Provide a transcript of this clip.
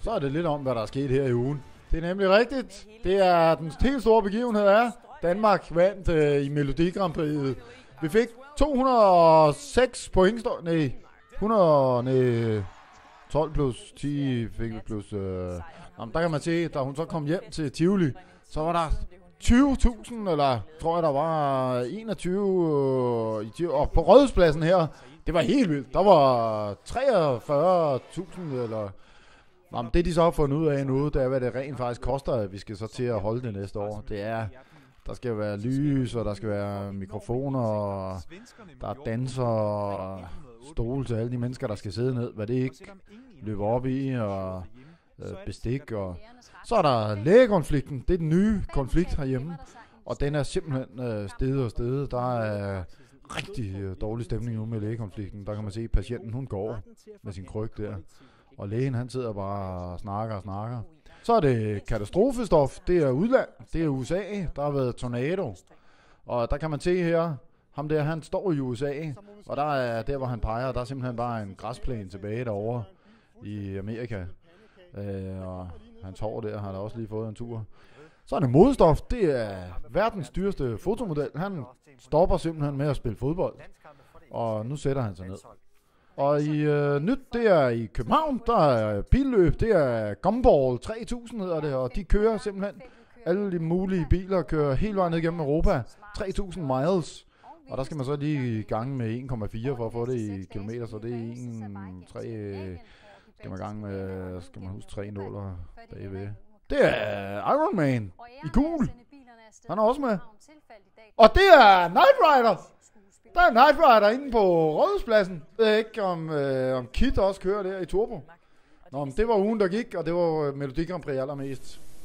så er det lidt om, hvad der er sket her i ugen. Det er nemlig rigtigt. Det er den helt store begivenhed er, Danmark vandt i Melodi Grand Prix. Vi fik 206 point. 12 plus 10 fik vi plus... der kan man se, da hun så kom hjem til Tivoli, så var der 20.000, eller tror jeg, der var 21 i Tivoli. Og på Rådhuspladsen her, det var helt vildt. Der var 43.000, eller... det de så har fundet ud af nu, det er, hvad det rent faktisk koster, at vi skal så til at holde det næste år. Det er... Der skal være lys, og der skal være mikrofoner, og der er danser, og stole til alle de mennesker, der skal sidde ned, hvad det ikke løber op i, og bestik. Og så er der lægekonflikten. Det er den nye konflikt herhjemme, og den er simpelthen steget og steget. Der er rigtig dårlig stemning nu med lægekonflikten. Der kan man se, at patienten hun går med sin kryg der, og lægen han sidder bare og snakker. Så er det katastrofestof, det er udland, det er USA, der har været tornado. Og der kan man se her, ham der, han står i USA, og der er der, hvor han peger, der er simpelthen bare en græsplæne tilbage derovre i Amerika. Og hans hår der har der også lige fået en tur. Så er det modstof, det er verdens dyreste fotomodel. Han stopper simpelthen med at spille fodbold, og nu sætter han sig ned. Og i nyt, det er i København, der er billøb, det er Gumball 3000 hedder det, og de kører simpelthen, alle de mulige biler kører hele vejen ned gennem Europa, 3000 miles, og der skal man så lige i gang med 1,4 for at få det i kilometer, så det er 1,3, skal man gang med, skal man huske 3 nuller bagved. Det er Iron Man i gul, han er også med, og det er Knight Rider. Der er Knight Rider inde på Rådhuspladsen. Jeg ved ikke, om Kit også kører der i turbo. Nå, men det var ugen, der gik, og det var Melodi Grand Prix allermest.